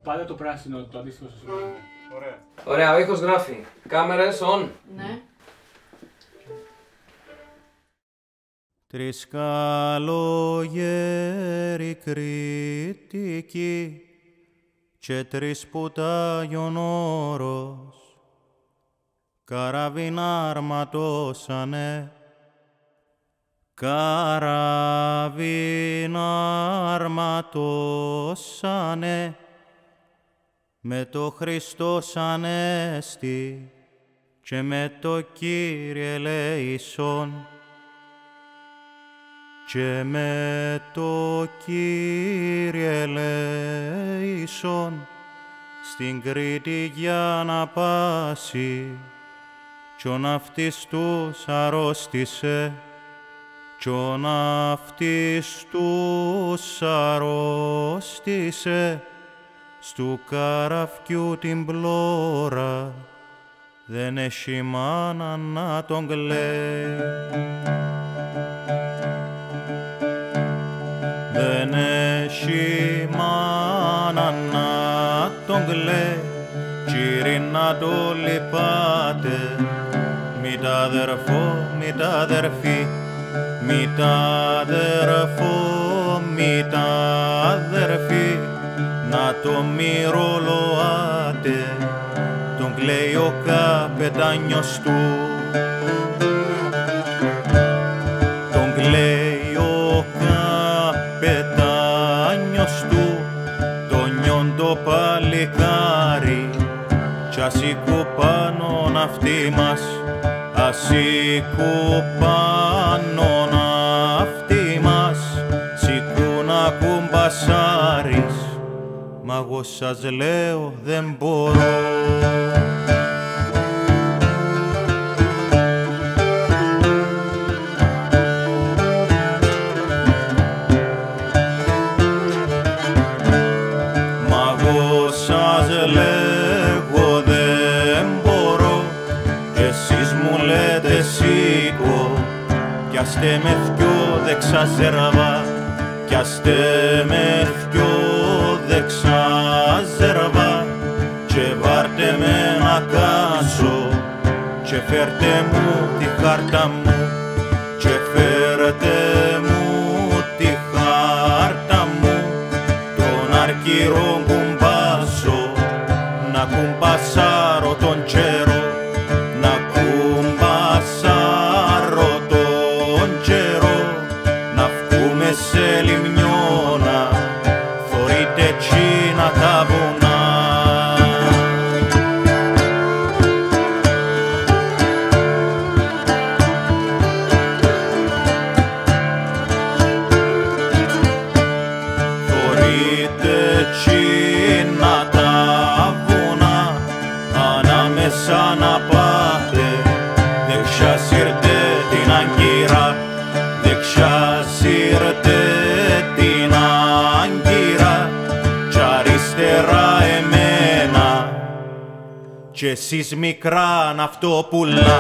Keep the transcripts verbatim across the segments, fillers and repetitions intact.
Πάντα το πράσινο, το αντίστοιχο στο σημείο. Ωραία. Ωραία, ο ήχος γράφει. Κάμερες on. Ναι. Τρεις καλογέρι κριτικοί και τρεις πουτάγιον όρος καραβίνα αρματώσανε, καραβίνα αρματώσανε με το Χριστός Ανέστη και με το Κύριε ελέησον και με το Κύριε ελέησον στην Κρήτη για να πάσει κι ο ναυτής τους αρρώστησε κι ο ναυτής τους αρρώστησε στου καραφκιού την πλώρα δεν έχει μάνα να τον κλαίει. Δεν έχει μάνα να τον κλαίει, κύριε να το λυπάτε, μη τα αδερφό, μη τα αδερφή, μη τα αδερφό, μη τα αδερφή, να το μυρολοάτε, τον κλαίει ο καπετάνιος του. Τον κλαίει ο καπετάνιος του, το νιόντο παλικάρι, κι ασήκω πάνω ναυτί μας, ασήκω πάνω ναυτί μας, σήκω να κουμπασάρεις, μα εγώ σας λέω δεν μπορώ. Μα εγώ σας λέγω δεν μπορώ, κι εσείς μου λέτε σήκω, κι άστε με θκυο δεξά ζερβά, κι άστε με θκυο δεξά ζερβά, και βάρτε με να κάσω, και φέρτε μου τη χάρτα μου, και φέρτε μου τη χάρτα μου, τον αρκυρό κουμπάσω, να κουμπασάρω τον τσέρο, να κουμπασάρω τον τσέρο, να βγούμε σε λιμνιώνα, θωρείτε τσίνα τα βουνά. Θωρείτε τσίνα τα βουνά, ανάμεσα να πάτε, δεξιά σύρτε την αγκύρα, δεξιά σύρτε την αγκύρα, κι αριστερά εμένα, κι εσείς μικρά ναυτόπουλα.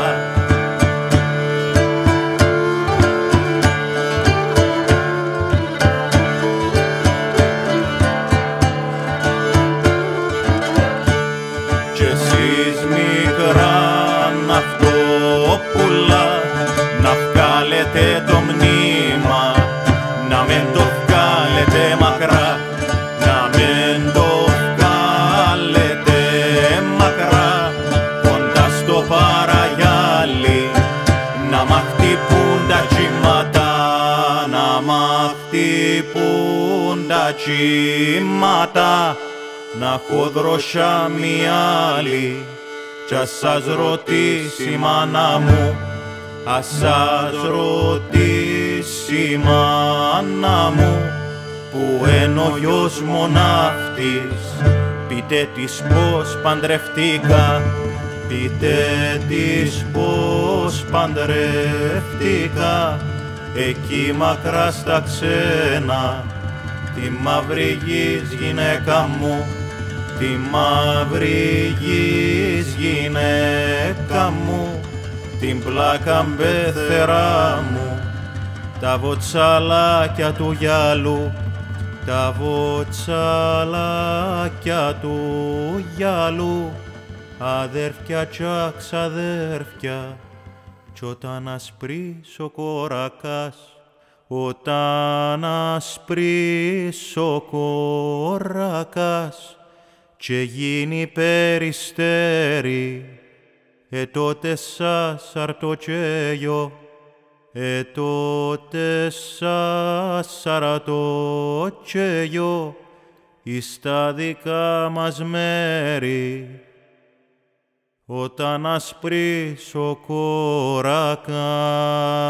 Κι εσείς μικρά ναυτόπουλα, να βγάλετε το μνήμα, να μεν το βγάλετε μακρά, να μεν το βγάλετε μακρά, κοντά στο παραγιάλι, να μ' χτυπούν τα κύματα, να μ' χτυπούν τα κύματα, να έχω δροσιά μια άλλη, κι ας σας ρωτήσει η μάνα μου, ας σας ρωτήσει η μάνα μου, που εν ο γιος μονάχτης, πείτε της πως παντρευτήκα, πείτε της πως παντρευτήκα, εκεί μακρά στα ξένα, τη μαύρη γης γυναίκα μου, τη μαύρη γης γυναίκα μου, την πλάκα μπεθερά μου, τα βοτσαλάκια του γυαλού, τα βοτσαλάκια του γυαλού, αδέρφια κι αξαδέρφια, κι όταν ασπρείς ο κορακάς, όταν ασπρείς ο κορακάς και γίνει περιστέρι, ε τότε σας αρτοκέιο, ε τότε σας αρτοκέιο, εις τα δικά μας μέρη, όταν ασπρείς ο κορακάς.